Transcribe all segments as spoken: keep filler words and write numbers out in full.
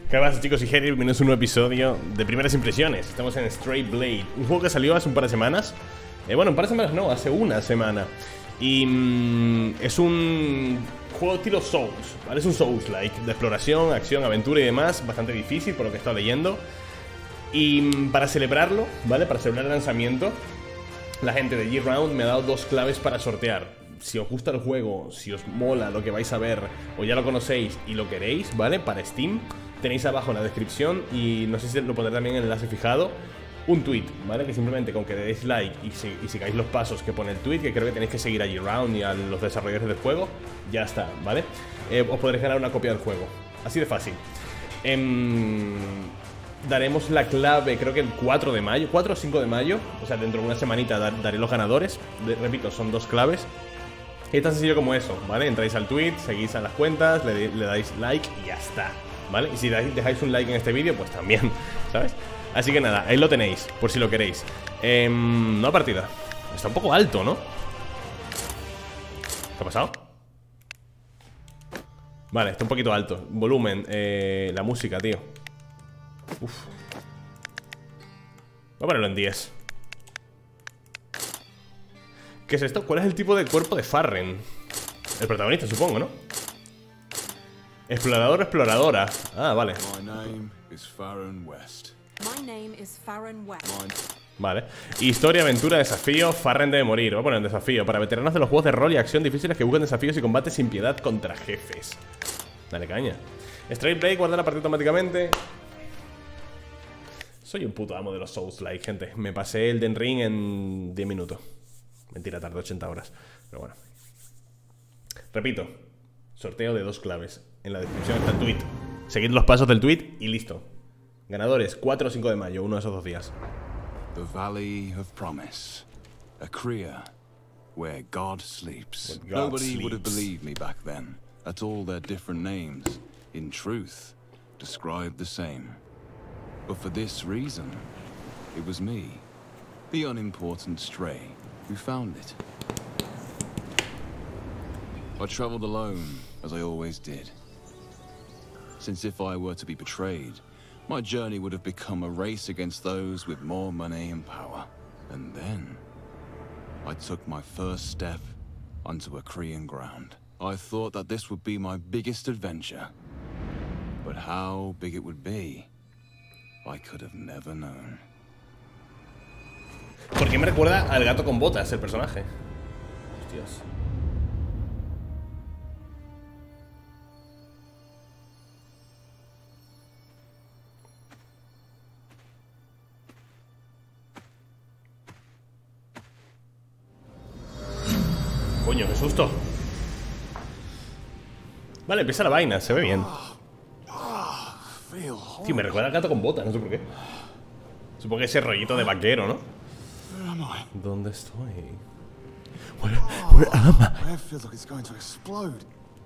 ¿Qué pasa, chicos? Y Jerry, bienvenidos a un nuevo episodio de Primeras Impresiones. Estamos en Stray Blade, un juego que salió hace un par de semanas. eh, Bueno, un par de semanas no, hace una semana. Y mmm, es un juego estilo Souls, ¿vale? Es un Souls-like, de exploración, acción, aventura y demás. Bastante difícil, por lo que he estado leyendo. Y mmm, para celebrarlo, ¿vale? Para celebrar el lanzamiento, la gente de G-Round me ha dado dos claves para sortear. Si os gusta el juego, si os mola lo que vais a ver, o ya lo conocéis y lo queréis, ¿vale? Para Steam, tenéis abajo en la descripción, y no sé si lo pondré también en el enlace fijado, un tweet, ¿vale? Que simplemente con que le deis like y, si, y sigáis los pasos que pone el tweet, que creo que tenéis que seguir a G-Round y a los desarrolladores del juego, ya está, ¿vale? Eh, os podréis ganar una copia del juego, así de fácil. eh, Daremos la clave, creo que el cuatro de mayo, cuatro o cinco de mayo, o sea, dentro de una semanita dar, daré los ganadores. de, Repito, son dos claves. Y es tan sencillo como eso, ¿vale? Entráis al tweet, seguís a las cuentas, le, le dais like y ya está, ¿vale? Y si dejáis un like en este vídeo, pues también, ¿sabes? Así que nada, ahí lo tenéis, por si lo queréis. eh, No partida. Está un poco alto, ¿no? ¿Qué ha pasado? Vale, está un poquito alto. Volumen, eh, la música, tío. Uf. Voy a ponerlo en diez. ¿Qué es esto? ¿Cuál es el tipo de cuerpo de Farren? El protagonista, supongo, ¿no? Explorador o exploradora. Ah, vale. Vale. Historia, aventura, desafío. Farren debe morir. Voy a poner desafío. Para veteranos de los juegos de rol y acción difíciles que buscan desafíos y combate sin piedad contra jefes. Dale caña. Stray Blade, guardar la partida automáticamente. Soy un puto amo de los Souls-like, gente. Me pasé el Den Ring en diez minutos. Mentira, tardó ochenta horas. Pero bueno. Repito, sorteo de dos claves. En la descripción está el tweet. Seguid los pasos del tweet y listo. Ganadores, cuatro o cinco de mayo, uno de esos dos días. The Valley of Promise, a Kriya, where God sleeps. God Nobody sleeps. would have believed me back then. At all their different names, in truth, described the same. But for this reason, it was me, the unimportant stray, who found it. I traveled alone, as I always did. Since if I were to be betrayed, my journey would have become a race against those with more money and power. And then, I took my first step onto a Korean ground. I thought that this would be my biggest adventure. But how big it would be, I could have never known. ¿Por qué me recuerda al gato con botas el personaje? Hostias. Coño, qué susto. Vale, empieza la vaina, se ve bien. Tío, me recuerda al gato con botas, no sé por qué. Supongo que ese rollito de vaquero, ¿no? ¿Dónde estoy? Where, where am I? It feels like it's going to explode.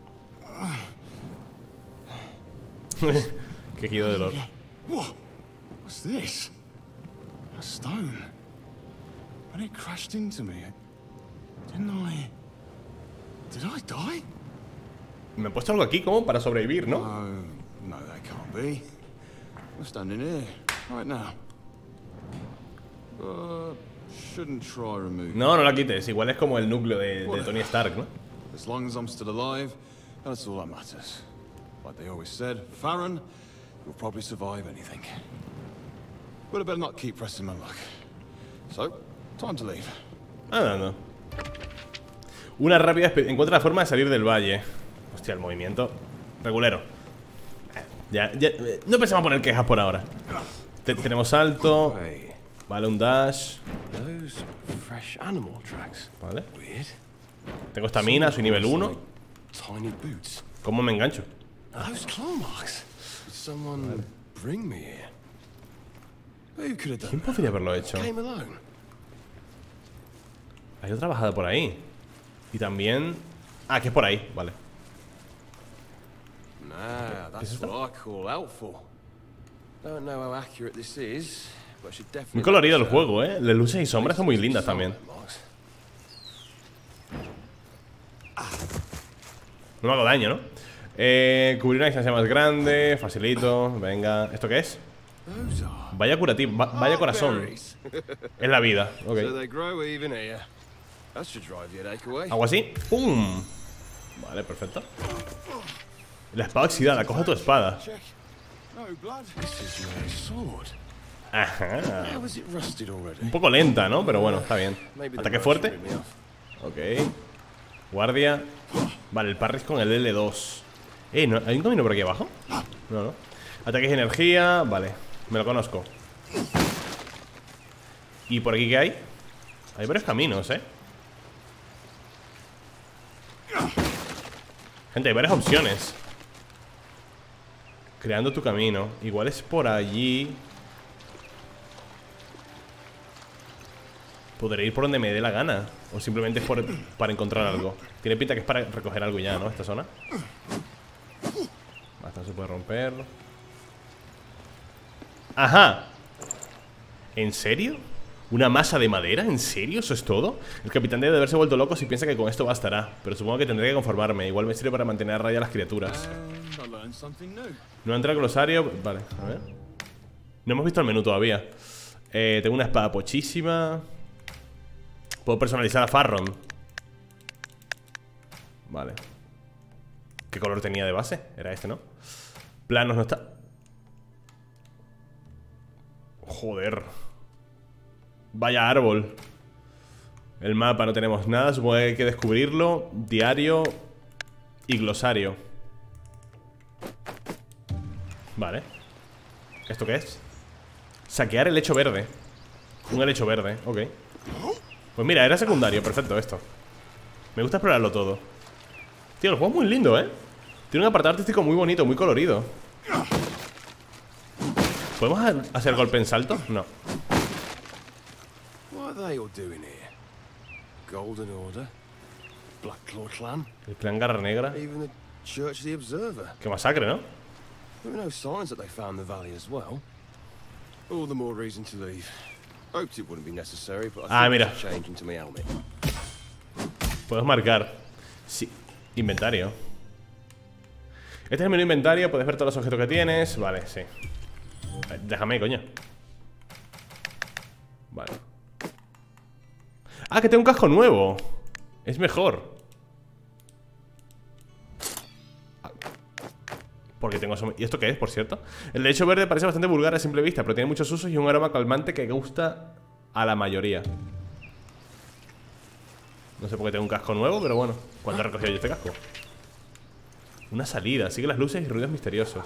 Qué giro de dolor. What? What's this? A stone. When it crashed into me, didn't I? Did I die? Me he puesto algo aquí como para sobrevivir, ¿no? No, no, that can't be. I'm standing here right now. Uh, shouldn't try remove. No, no la quites. Igual es como el núcleo de, de Tony Stark, ¿no? As long as I'm still alive, that's all that matters. Like they always said, Farron, you'll probably survive anything. But I better not keep pressing my luck. So, time to leave. Ah, no, no. Una rápida... Encuentra la forma de salir del valle. Hostia, el movimiento regulero. Ya, ya, no pensamos poner quejas por ahora. Te, tenemos salto. Vale, un dash. Vale. Tengo estamina, soy nivel uno. ¿Cómo me engancho? ¿Quién podría haberlo hecho? Hay otra bajada por ahí. Y también... Ah, que es por ahí, vale. ¿Qué es esto? Muy colorido el juego, eh. Las luces y sombras son muy lindas también. No me hago daño, ¿no? Eh, cubrir una distancia más grande, facilito. Venga, ¿esto qué es? Vaya curativo, va- vaya corazón. Es la vida, ok. Algo así. ¡Pum! Vale, perfecto. La espada oxidada, coge tu espada. Ajá. Un poco lenta, ¿no? Pero bueno, está bien. Ataque fuerte. Ok. Guardia. Vale, el parry es con el L dos. Eh, ¿no? ¿Hay un camino por aquí abajo? No, no. Ataques de energía. Vale, me lo conozco. ¿Y por aquí qué hay? Hay varios caminos, ¿eh? Gente, hay varias opciones. Creando tu camino. Igual es por allí. Podré ir por donde me dé la gana. O simplemente es por, para encontrar algo. Tiene pinta que es para recoger algo ya, ¿no? Esta zona. Basta, se puede romper. ¡Ajá! ¿En serio? ¿Una masa de madera? ¿En serio? ¿Eso es todo? El capitán debe de haberse vuelto loco si piensa que con esto bastará. Pero supongo que tendré que conformarme. Igual me sirve para mantener a raya a las criaturas. No entra el glosario. Vale, a ver. No hemos visto el menú todavía. eh, Tengo una espada pochísima. Puedo personalizar a Farron. Vale. ¿Qué color tenía de base? Era este, ¿no? Planos no está. Joder. Vaya árbol. El mapa no tenemos nada. Supongo que hay que descubrirlo. Diario y glosario. Vale. ¿Esto qué es? Saquear el lecho verde. Un helecho verde, ok. Pues mira, era secundario, perfecto esto. Me gusta explorarlo todo. Tío, el juego es muy lindo, ¿eh? Tiene un apartado artístico muy bonito, muy colorido. ¿Podemos hacer golpe en salto? No. El clan Garra Negra. Qué masacre, ¿no? Ah, mira. Puedes marcar. Sí. Inventario. Este es el menú inventario. Puedes ver todos los objetos que tienes. Vale, sí. Déjame, coño. Vale. Ah, que tengo un casco nuevo. Es mejor. Porque tengo... ¿Y esto qué es, por cierto? El lecho verde parece bastante vulgar a simple vista, pero tiene muchos usos y un aroma calmante que gusta a la mayoría. No sé por qué tengo un casco nuevo, pero bueno. ¿Cuándo he recogido yo este casco? Una salida. Sigue las luces y ruidos misteriosos.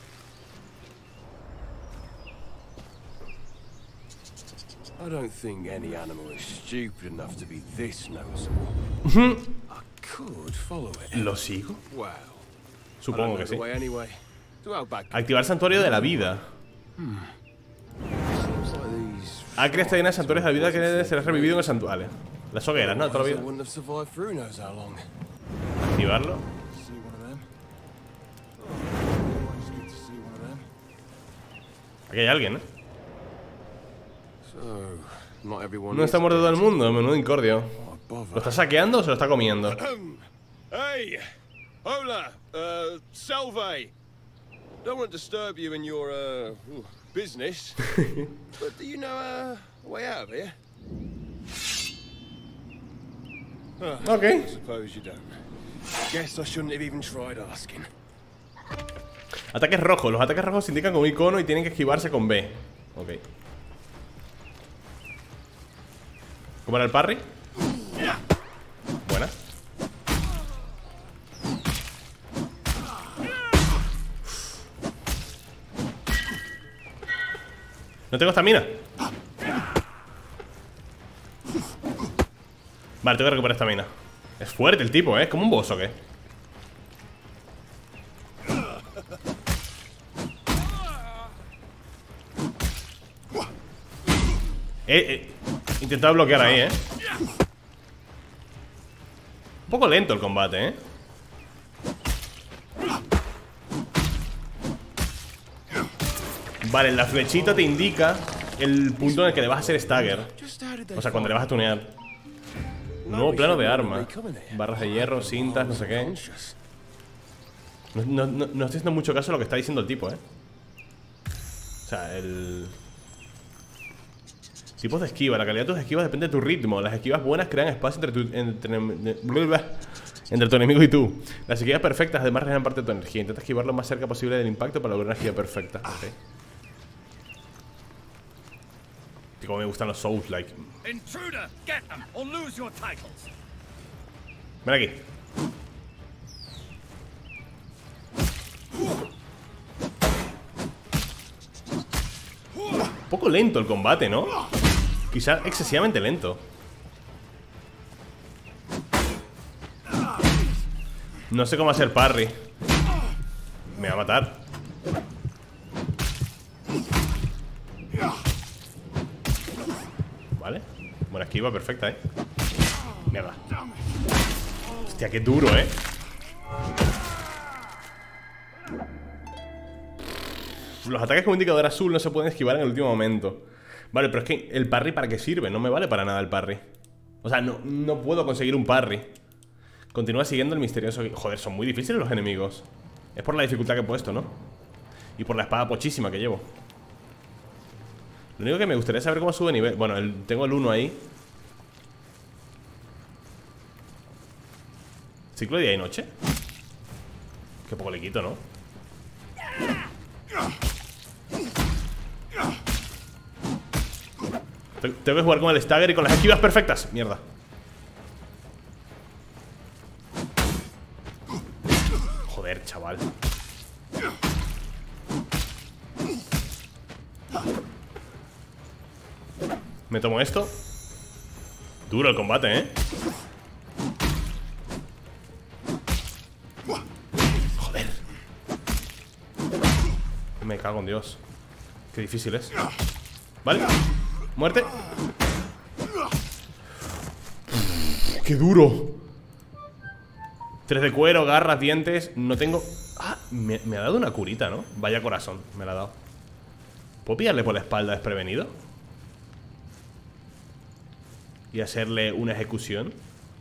I don't think any animal is stupid enough to be this noticeable. I could follow it. ¿Lo sigo? Wow. Supongo que sí. Anyway. Activar santuario de la vida. Acre está llena de santuarios de la vida que será revivido en el santuario. Las hogueras, ¿no? Toda la vida. Activarlo. Aquí hay alguien, ¿eh? No está muerto todo el mundo, menudo incordio. ¿Lo está saqueando o se lo está comiendo? Hey, hola, uh, Salve. Don't want to disturb you in your uh, business, but do you know a way out of here? Ok. I suppose you don't. Guess I shouldn't have even tried asking. Ataques rojos. Los ataques rojos se indican con un icono y tienen que esquivarse con B. Ok. ¿Cómo era el parry? Buena. No tengo estamina. Vale, tengo que recuperar estamina. Es fuerte el tipo, ¿eh? ¿Es como un boss o qué? Eh, eh, intentado bloquear ahí, ¿eh? Un poco lento el combate, ¿eh? Vale, la flechita te indica el punto en el que le vas a hacer stagger. O sea, cuando le vas a tunear. Nuevo plano de arma. Barras de hierro, cintas, no sé qué. No, no, no, no estoy haciendo mucho caso a lo que está diciendo el tipo, eh. O sea, el... Tipos de esquiva. La calidad de tus esquivas depende de tu ritmo. Las esquivas buenas crean espacio entre tu, entre, entre tu enemigo y tú. Las esquivas perfectas además regeneran parte de tu energía. Intenta esquivar lo más cerca posible del impacto para lograr una esquiva perfecta. Ok. Tío, como me gustan los Souls, like. Ven aquí. Un poco lento el combate, ¿no? Quizás excesivamente lento. No sé cómo hacer parry. Me va a matar. Vale. Buena esquiva, perfecta, ¿eh? Mierda. Hostia, qué duro, ¿eh? Los ataques con indicador azul no se pueden esquivar en el último momento. Vale, pero es que el parry ¿para qué sirve? No me vale para nada el parry. O sea, no, no puedo conseguir un parry. Continúa siguiendo el misterioso... Joder, son muy difíciles los enemigos. Es por la dificultad que he puesto, ¿no? Y por la espada pochísima que llevo. Lo único que me gustaría saber cómo sube nivel. Bueno, el, tengo el uno ahí. ¿Ciclo de día y noche? Qué poco le quito, ¿no? Tengo que jugar con el stagger y con las esquivas perfectas. Mierda. Joder, chaval. Me tomo esto. Duro el combate, ¿eh? Joder. Me cago en Dios. Qué difícil es. Vale. Muerte. ¡Qué duro! Tres de cuero, garras, dientes. No tengo... Ah, me, me ha dado una curita, ¿no? Vaya corazón, me la ha dado. ¿Puedo pillarle por la espalda desprevenido? Y hacerle una ejecución.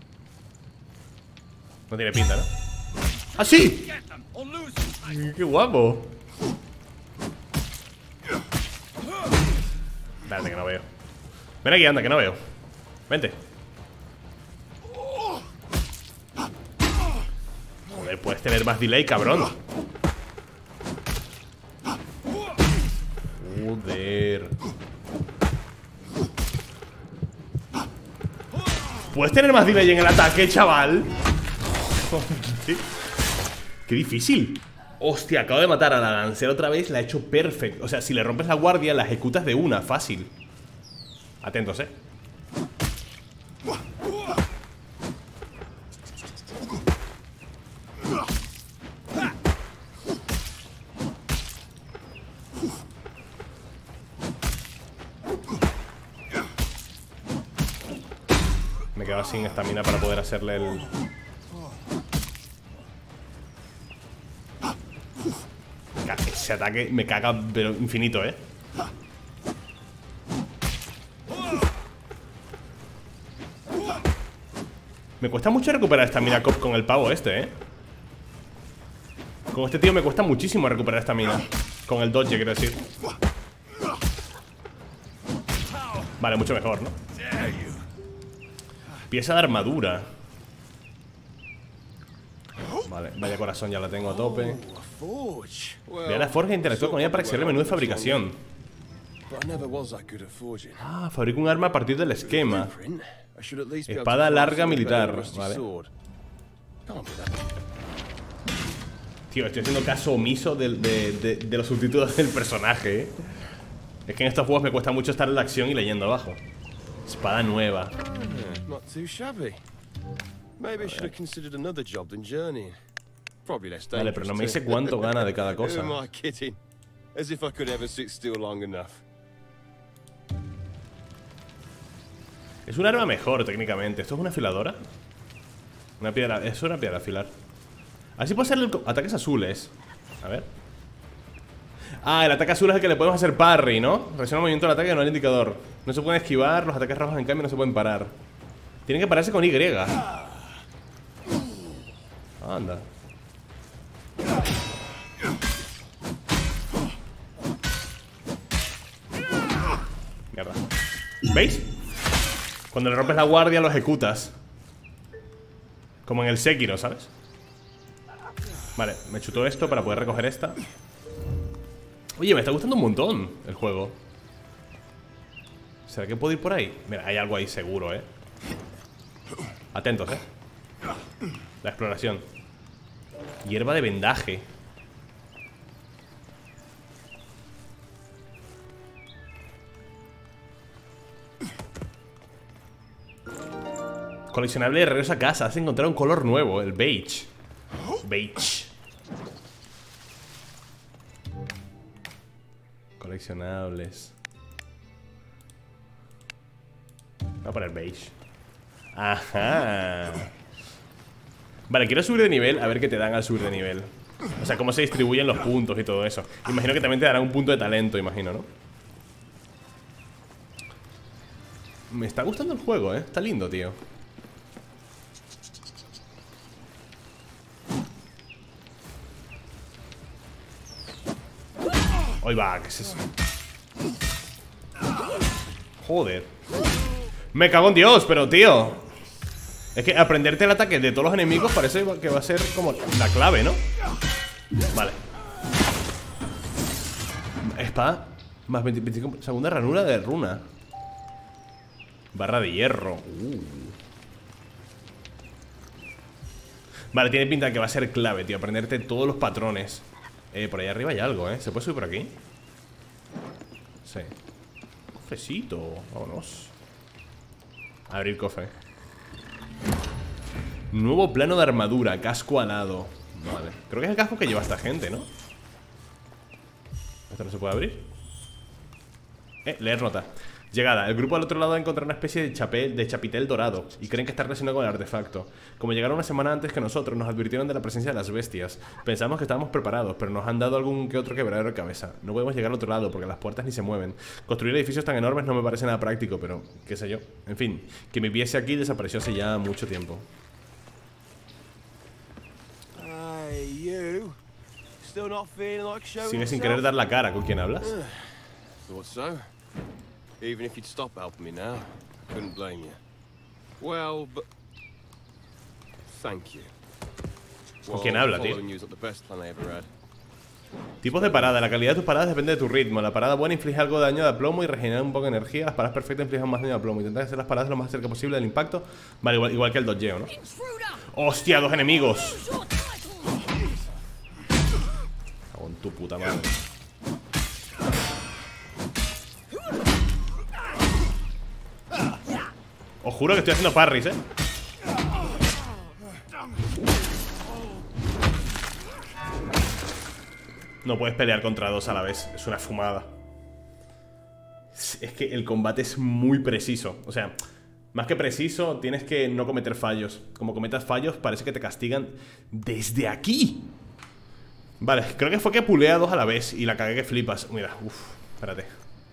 No tiene pinta, ¿no? ¡Ah, sí! ¡Qué guapo! Espérate, que no veo. Ven aquí, anda, que no veo. Vente. Joder, puedes tener más delay, cabrón. Joder. Puedes tener más delay en el ataque, chaval. Qué difícil. Hostia, acabo de matar a la lancera otra vez. La he hecho perfecto. O sea, si le rompes la guardia, la ejecutas de una, fácil. Atentos, eh. Me he quedado sin estamina para poder hacerle el... Ese ataque me caga, pero infinito, ¿eh? Me cuesta mucho recuperar estamina con el pavo este, ¿eh? Con este tío me cuesta muchísimo recuperar estamina. Con el dodge, quiero decir. Vale, mucho mejor, ¿no? Pieza de armadura. Vale, vaya corazón, ya la tengo a tope. Ve a la forja e interactúa con ella para acceder al menú de fabricación. Ah, fabrica un arma a partir del esquema. Espada larga militar. Vale. Tío, estoy haciendo caso omiso de, de, de, de los subtítulos del personaje, ¿eh? Es que en estos juegos me cuesta mucho estar en la acción y leyendo abajo. Espada nueva. Vale, pero no me dice cuánto gana de cada cosa. Es un arma mejor técnicamente. ¿Esto es una afiladora? Una piedra, es una piedra afilar. Así puedo hacerle ataques azules. A ver. Ah, el ataque azul es el que le podemos hacer parry, ¿no? Reacciona al movimiento del ataque, no al indicador. No se pueden esquivar, los ataques rojos en cambio no se pueden parar. Tienen que pararse con Y. Anda. ¿Veis? Cuando le rompes la guardia lo ejecutas. Como en el Sekiro, ¿sabes? Vale, me chuto esto para poder recoger esta. Oye, me está gustando un montón el juego. ¿Será que puedo ir por ahí? Mira, hay algo ahí seguro, ¿eh? Atentos, ¿eh? La exploración. Hierba de vendaje. Coleccionable de regreso a casa. Has encontrado un color nuevo, el beige. Beige. Coleccionables. Voy a poner beige. Ajá. Vale, quiero subir de nivel. A ver qué te dan al subir de nivel. O sea, cómo se distribuyen los puntos y todo eso. Imagino que también te darán un punto de talento, imagino, ¿no? Me está gustando el juego, ¿eh? Está lindo, tío. Ahí va, ¿qué es eso? Joder. Me cago en Dios, pero tío, es que aprenderte el ataque de todos los enemigos parece que va a ser como la clave, ¿no? Vale. Espada más veinticinco, segunda ranura de runa. Barra de hierro. uh. Vale, tiene pinta de que va a ser clave, tío. Aprenderte todos los patrones. Eh, por ahí arriba hay algo, ¿eh? ¿Se puede subir por aquí? Sí. Cofrecito, vámonos. Abrir cofre. Nuevo plano de armadura, casco alado. Vale, creo que es el casco que lleva esta gente, ¿no? ¿Esto no se puede abrir? Eh, leer nota. Llegada, el grupo al otro lado ha encontrado una especie de, chapel, de chapitel dorado y creen que está relacionado con el artefacto. Como llegaron una semana antes que nosotros, nos advirtieron de la presencia de las bestias. Pensamos que estábamos preparados, pero nos han dado algún que otro quebradero de cabeza. No podemos llegar al otro lado porque las puertas ni se mueven. Construir edificios tan enormes no me parece nada práctico, pero qué sé yo. En fin, que mi viese aquí desapareció hace ya mucho tiempo. Hey, you. Still not feeling like showing Sigue sin yourself? querer dar la cara. ¿Con quién hablas? Thought so. Even if you'd stop helping me now, I couldn't blame you. Well, but thank you. ¿Con quién habla, tío? following you's not the best plan I ever had. Tipos de parada. La calidad de tus paradas depende de tu ritmo. La parada buena inflige algo de daño de plomo y regenera un poco de energía. Las paradas perfectas infligen más daño de plomo. Intenta hacer las paradas lo más cerca posible del impacto. Vale, igual, igual que el dodgeo, ¿no? ¡Hostia! ¡Dos enemigos! Cago en tu puta madre. Os juro que estoy haciendo parries, ¿eh? No puedes pelear contra dos a la vez. Es una fumada. Es que el combate es muy preciso. O sea, más que preciso, tienes que no cometer fallos. Como cometas fallos, parece que te castigan desde aquí. Vale, creo que fue que pulea a dos a la vez y la cagué que flipas. Mira, uff, espérate.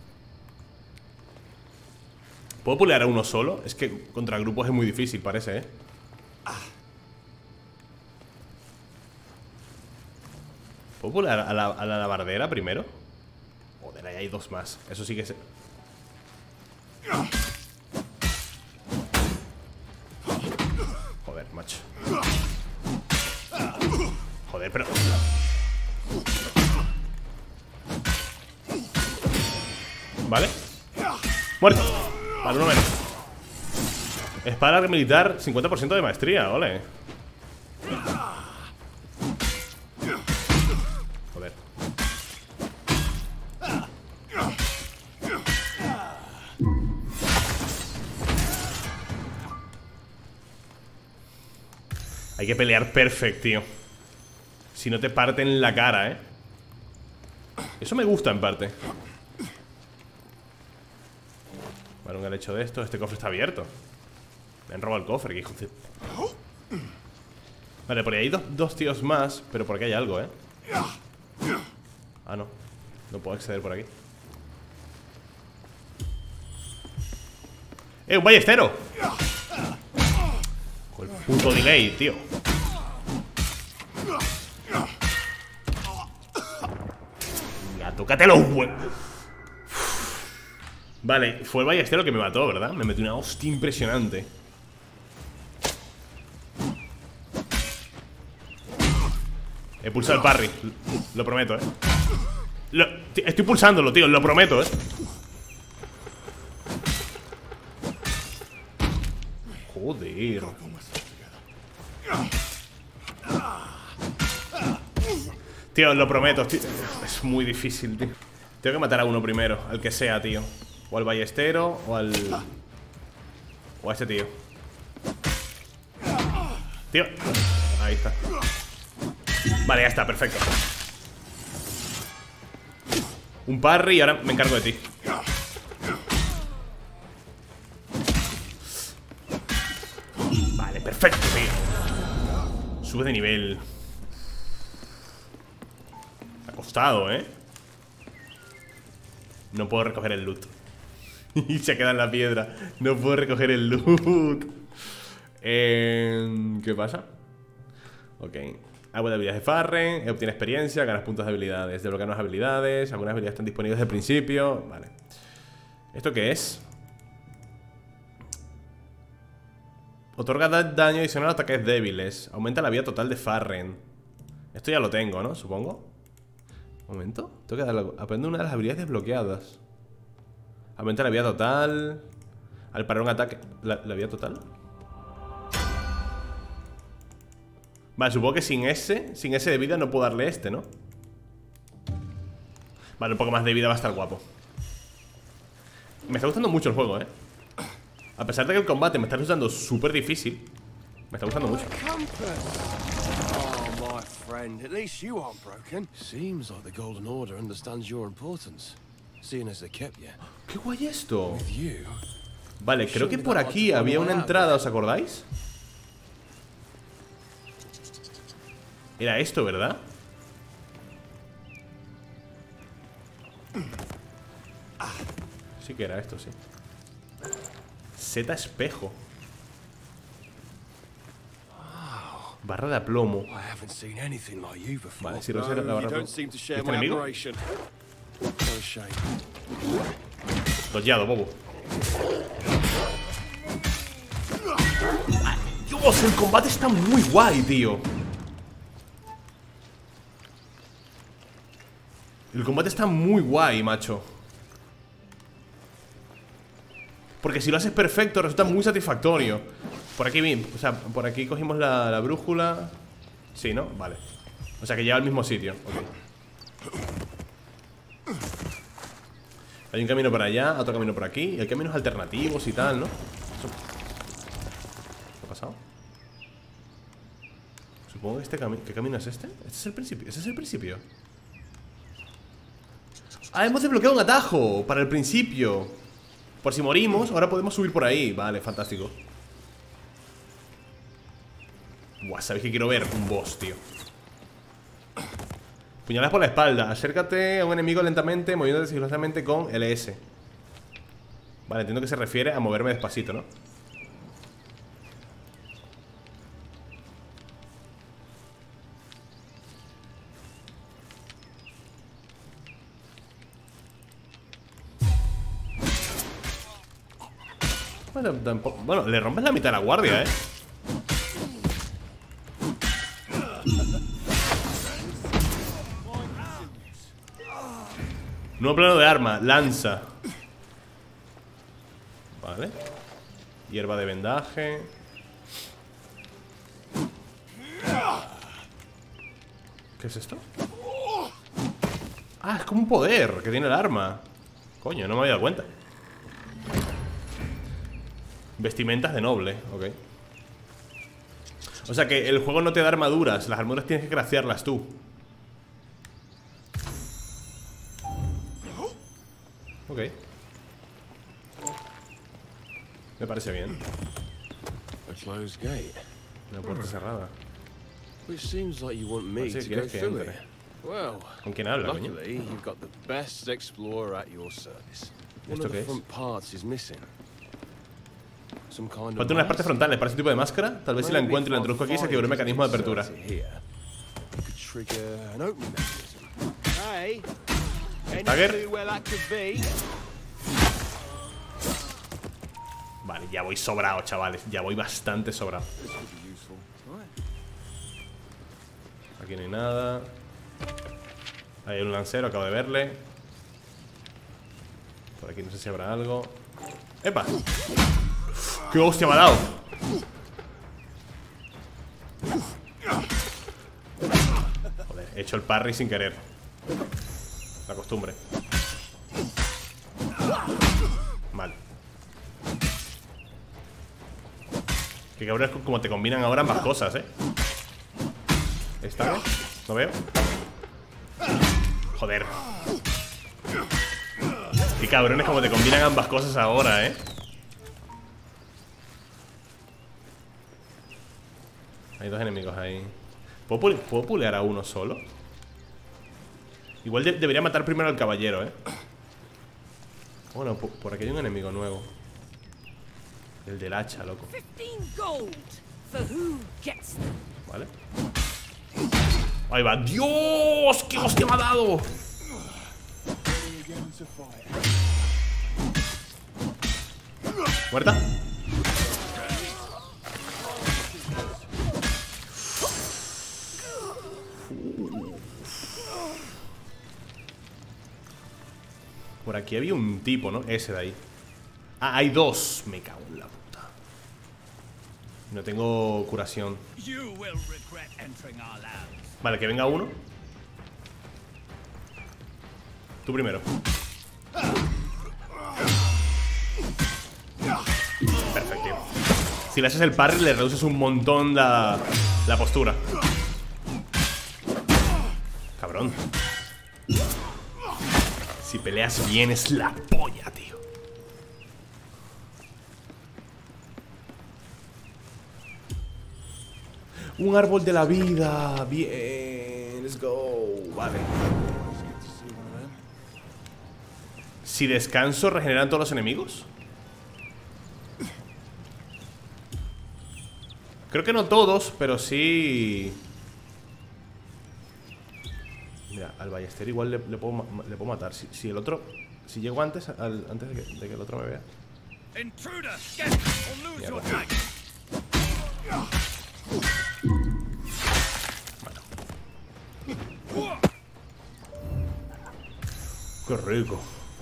¿Puedo pulear a uno solo? Es que contra grupos es muy difícil, parece, ¿eh? ¿Puedo pulear a la, a la labardera primero? Joder, ahí hay dos más. Eso sí que se... Joder, macho. Joder, pero... Vale. Muerto. Vale, uno menos. Espada larga militar, cincuenta por ciento de maestría, ole. Joder. Hay que pelear perfecto, tío. Si no te parten la cara, eh. Eso me gusta en parte. Vale, un hecho de esto. Este cofre está abierto. Me han robado el cofre, que hijo de... Vale, por ahí hay dos, dos tíos más. Pero por aquí hay algo, eh. Ah, no. No puedo acceder por aquí. ¡Eh, un ballestero! Con el puto delay, tío. Ya, tócate los huevos. Vale, fue el ballestero que me mató, ¿verdad? Me metió una hostia impresionante. He pulsado el parry. Lo prometo, ¿eh? Lo, estoy pulsándolo, tío, lo prometo, ¿eh? Joder. Tío, lo prometo, tío. Es muy difícil, tío. Tengo que matar a uno primero, al que sea, tío. O al ballestero, o al... O a este tío. Tío. Ahí está. Vale, ya está, perfecto. Un parry y ahora me encargo de ti. Vale, perfecto, tío. Sube de nivel. Me ha costado, ¿eh? No puedo recoger el loot. Y se queda en la piedra. No puedo recoger el loot. eh, ¿Qué pasa? Ok. Agua de habilidades de Farren. Obtiene experiencia, ganas puntos de habilidades. Desbloquea nuevas habilidades. Algunas habilidades están disponibles desde el principio. Vale. ¿Esto qué es? Otorga daño adicional a ataques débiles. Aumenta la vida total de Farren. Esto ya lo tengo, ¿no? Supongo. Un momento. Tengo que darle... Aprende una de las habilidades desbloqueadas. Aumenta la vida total. Al parar un ataque... ¿La, la vida total? Vale, supongo que sin ese Sin ese de vida no puedo darle este, ¿no? Vale, un poco más de vida va a estar guapo. Me está gustando mucho el juego, ¿eh? A pesar de que el combate me está resultando súper difícil, me está gustando mucho. Oh, my friend, at least you aren't broken. Seems like the Golden Order understands your importance, seeing as they kept you. ¡Qué guay esto! With you. Vale, creo que por aquí había una entrada, ¿os acordáis? Era esto, ¿verdad? Sí que era esto, sí. Z espejo. Barra de aplomo. Vale, si no sé la barra de aplomo. ¿Este enemigo? Dodgeado, bobo. Dios, el combate está muy guay, tío. El combate está muy guay, macho. Porque si lo haces perfecto resulta muy satisfactorio. Por aquí, o sea, por aquí cogimos la, la brújula. Sí, ¿no? Vale. O sea que lleva al mismo sitio. Ok. Hay un camino por allá, otro camino por aquí. Y hay caminos alternativos y tal, ¿no? Eso... ¿Qué ha pasado? Supongo que este camino... ¿Qué camino es este? Este es el principio. Ese es el principio. Ah, hemos desbloqueado un atajo para el principio. Por si morimos, ahora podemos subir por ahí. Vale, fantástico. Buah, sabéis que quiero ver un boss, tío. Puñaladas por la espalda. Acércate a un enemigo lentamente, moviéndote sigilosamente con L S. Vale, entiendo que se refiere a moverme despacito, ¿no? Bueno, tampoco... bueno, le rompes la mitad de la guardia, ¿eh? Nuevo plano de arma, lanza. Vale. Hierba de vendaje. ¿Qué es esto? Ah, es como un poder que tiene el arma. Coño, no me había dado cuenta. Vestimentas de noble, ok. O sea que el juego no te da armaduras. Las armaduras tienes que craftearlas tú. Ok. Me parece bien. Una puerta cerrada. ¿Con quién habla, coño? ¿Esto qué es? Falta unas partes frontales para ese tipo de máscara. Tal vez si la encuentro y la introduzco aquí se activará un mecanismo de apertura. Stagger. Vale, ya voy sobrado, chavales. Ya voy bastante sobrado. Aquí no hay nada. Ahí hay un lancero, acabo de verle. Por aquí no sé si habrá algo. ¡Epa! ¡Qué hostia me ha dado! Joder, he hecho el parry sin querer. La costumbre. Mal. Qué cabrón es como te combinan ahora ambas cosas, ¿eh? ¿Esta vez? ¿No veo? Joder. Qué cabrones como te combinan ambas cosas ahora, ¿eh? Hay dos enemigos ahí. ¿Puedo, pule ¿Puedo pulear a uno solo? Igual de debería matar primero al caballero, ¿eh? Bueno, por, por aquí hay un enemigo nuevo. El del hacha, loco. Vale. Ahí va. ¡Dios! ¡Qué hostia me ha dado! ¿Muerta? Por aquí había un tipo, ¿no? Ese de ahí. Ah, hay dos. Me cago en la puta. No tengo curación. Vale, que venga uno. Tú primero. Perfecto. Si le haces el parry, le reduces un montón la, la postura. Cabrón. Si peleas bien es la polla, tío. Un árbol de la vida. Bien. Let's go. Vale. Si descanso, ¿regeneran todos los enemigos? Creo que no todos, pero sí. Mira, al ballester igual le, le, puedo, le puedo matar. Si, si el otro. Si llego antes, al, antes de que, de que el otro me vea. Mierda. Bueno. Qué rico.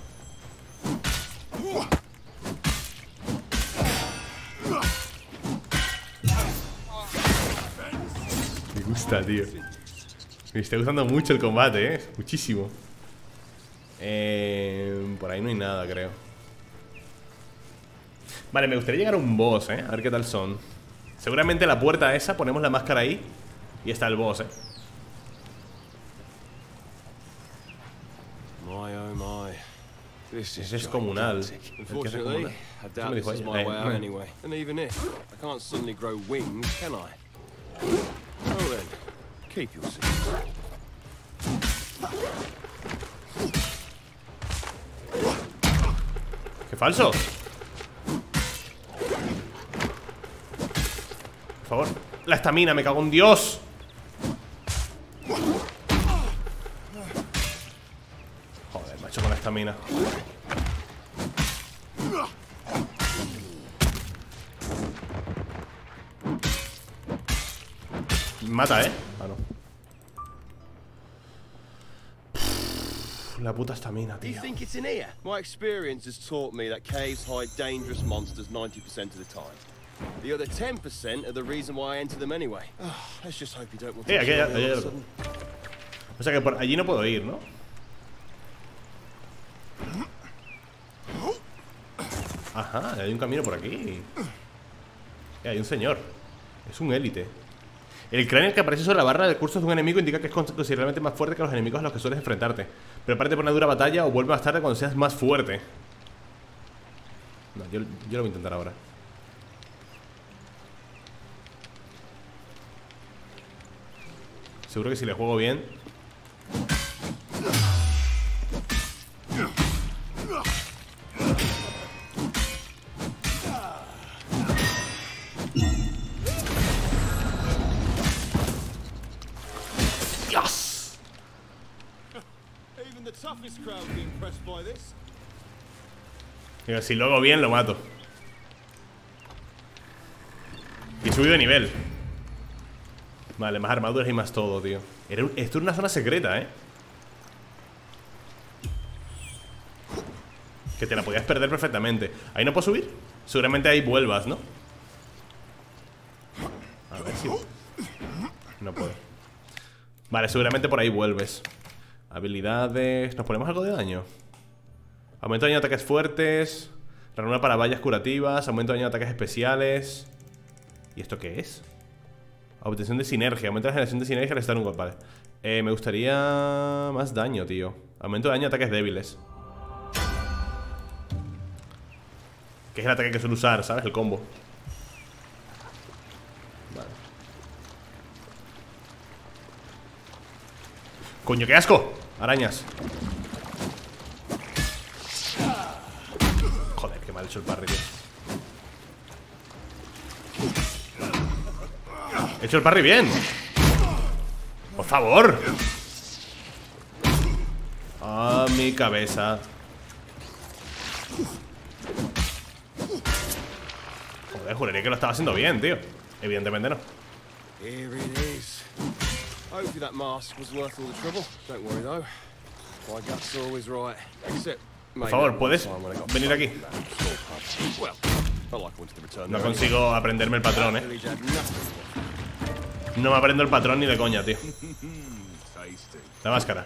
Me gusta, tío. Me está gustando mucho el combate, ¿eh? Muchísimo. eh, Por ahí no hay nada, creo. Vale, me gustaría llegar a un boss, ¿eh? A ver qué tal son. Seguramente la puerta esa, ponemos la máscara ahí y está el boss, ¿eh? My oh my. This is descomunal. Unfortunately, I doubt this is my way out anyway. And even if, I can't suddenly grow wings, can I? Well then, keep your secret. ¡Qué falso! Por favor. La estamina, me cago en Dios. Joder, macho, con la estamina. Mata, ¿eh? Ah, no. La puta estamina, Do you tío. think it's in here? My experience has taught me that caves hide dangerous monsters ninety percent of the time. The other ten percent are the reason why I enter them anyway. Let's just hope you don't want to. Eh, aquí hay, kill me aquí hay all of a algo. sudden. O sea que por allí no puedo ir, ¿no? Ajá, hay un camino por aquí. Eh, hay un señor. Es un élite. El cráneo que aparece sobre la barra de recursos de un enemigo indica que es considerablemente más fuerte que los enemigos a los que sueles enfrentarte. Prepárate para una dura batalla o vuelve más tarde cuando seas más fuerte. No, yo, yo lo voy a intentar ahora. Seguro que si le juego bien. ¡Dios! Even the toughest crowd be impressed by this. Digo, si lo hago bien, lo mato. subido de nivel. Vale, más armaduras y más todo, tío. Era un, esto es una zona secreta, ¿eh? Que te la podías perder perfectamente. Ahí no puedo subir. Seguramente ahí vuelvas, ¿no? A ver si... No puedo. Vale, seguramente por ahí vuelves. Habilidades... ¿Nos ponemos algo de daño? Aumento de daño de ataques fuertes. Ranura para vallas curativas. Aumento de daño de ataques especiales. ¿Y esto qué es? Obtención de sinergia. Aumenta la generación de sinergia al estar un golpe. Vale. Eh, me gustaría más daño, tío. Aumento de daño de ataques débiles. Que es el ataque que suelo usar, ¿sabes? El combo. Vale. ¡Coño, qué asco! Arañas. Joder, qué mal hecho el parry, tío. He hecho el parry bien. Por favor. Ah, mi cabeza. Joder, juraría que lo estaba haciendo bien, tío. Evidentemente no. Here it is. Hopefully that mask was worth all the trouble. Don't worry though. My gut's always right. Except Por favor, ¿puedes venir aquí? Well, I like wanted to return. No consigo aprenderme el patrón, eh. No me aprendo el patrón ni de coña, tío. La máscara.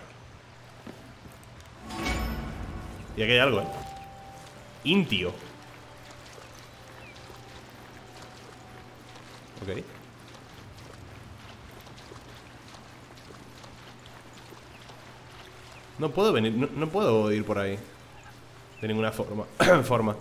Y aquí hay algo, eh. Intio. Ok. No puedo venir, no, no puedo ir por ahí. De ninguna forma. forma.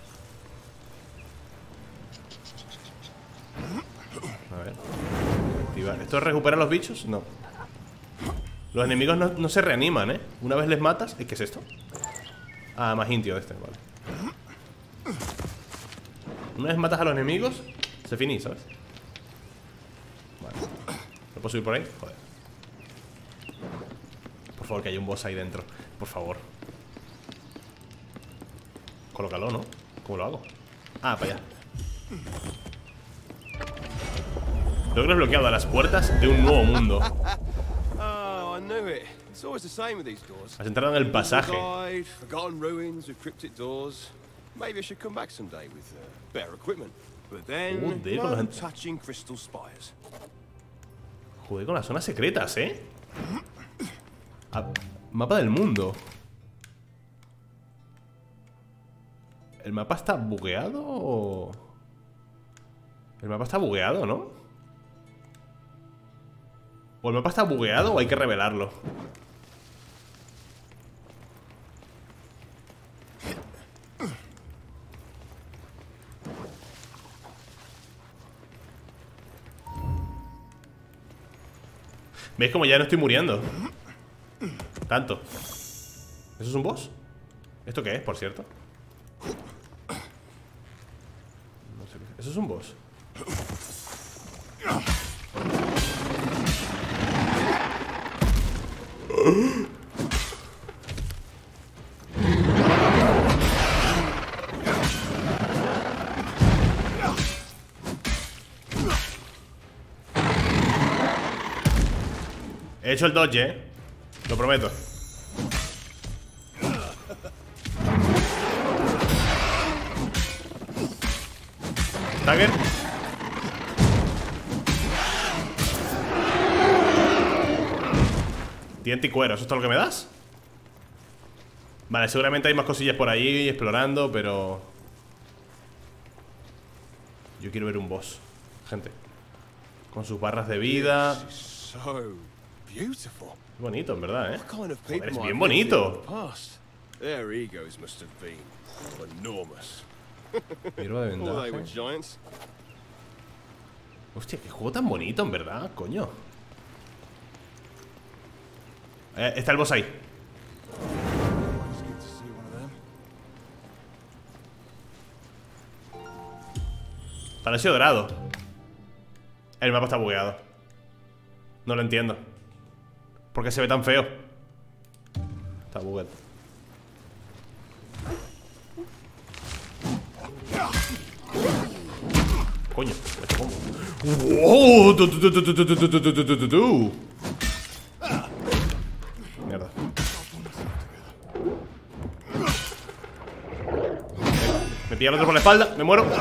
A ver. Activar. ¿Esto recupera los bichos? No. Los enemigos no, no se reaniman, ¿eh? Una vez les matas. ¿Qué es esto? Ah, más intio este, vale. Una vez matas a los enemigos, se finí, ¿sabes? Vale. ¿No puedo subir por ahí? Joder. Por favor, que haya un boss ahí dentro. Por favor. Colócalo, ¿no? ¿Cómo lo hago? Ah, para allá. Logro desbloqueado a las puertas de un nuevo mundo. Oh, I knew it. It's always the same with these doors. Has entrado en el pasaje. Guide, forgotten ruins with cryptic doors. Maybe I should come back someday with uh, better equipment. But then, Joder, con no los- touching crystal spires. Joder, con las zonas secretas, ¿eh? Ah, mapa del mundo. ¿El mapa está bugueado o...? El mapa está bugueado, ¿no? ¿O el mapa está bugueado o hay que revelarlo? ¿Veis como ya no estoy muriendo? Tanto. ¿Eso es un boss? ¿Esto qué es, por cierto? No sé qué. ¿Eso es un boss? He hecho el dodge, eh. Lo prometo. Dagger. Diente y cuero, ¿eso es todo lo que me das? Vale, seguramente hay más cosillas por ahí explorando, pero... Yo quiero ver un boss, gente. Con sus barras de vida. So beautiful. Bonito, en verdad, ¿eh? What kind of Joder, people es might bien have lived bonito. in the past? Their egos must have been enormous. Hierba de Or they were vendaje. giants. Hostia, qué juego tan bonito, en verdad, coño. Eh, está el boss ahí. It's good to see one of them. Palacio dorado. El mapa está bugueado. No lo entiendo. ¿Por qué se ve tan feo? Está bugueado. Coño, esto cómo. ¡Wow! Tu, tu, tu, tu, tu, tu, tu, tu, tu, tu, tu, tu. Mierda. Me pilla el otro por la espalda, me muero.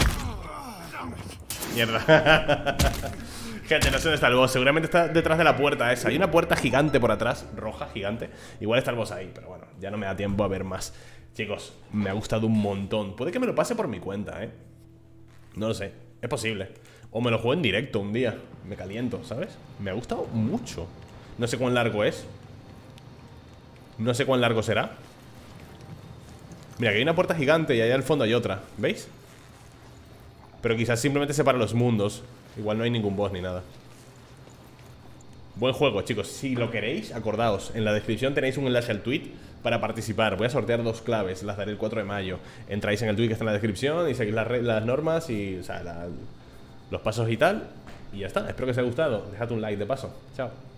Mierda. Gente, no sé dónde está el boss. Seguramente está detrás de la puerta esa. Hay una puerta gigante por atrás, roja, gigante. Igual está el boss ahí, pero bueno, ya no me da tiempo a ver más. Chicos, me ha gustado un montón. Puede que me lo pase por mi cuenta, eh. No lo sé, es posible. O me lo juego en directo un día. Me caliento, ¿sabes? Me ha gustado mucho. No sé cuán largo es. No sé cuán largo será. Mira, que hay una puerta gigante y allá al fondo hay otra. ¿Veis? Pero quizás simplemente separa los mundos. Igual no hay ningún boss ni nada. Buen juego, chicos. Si lo queréis, acordaos. En la descripción tenéis un enlace al tweet para participar. Voy a sortear dos claves. Las daré el cuatro de mayo. Entráis en el tweet que está en la descripción y seguís las, las normas y, o sea, la, los pasos y tal. Y ya está. Espero que os haya gustado. Dejad un like de paso. Chao.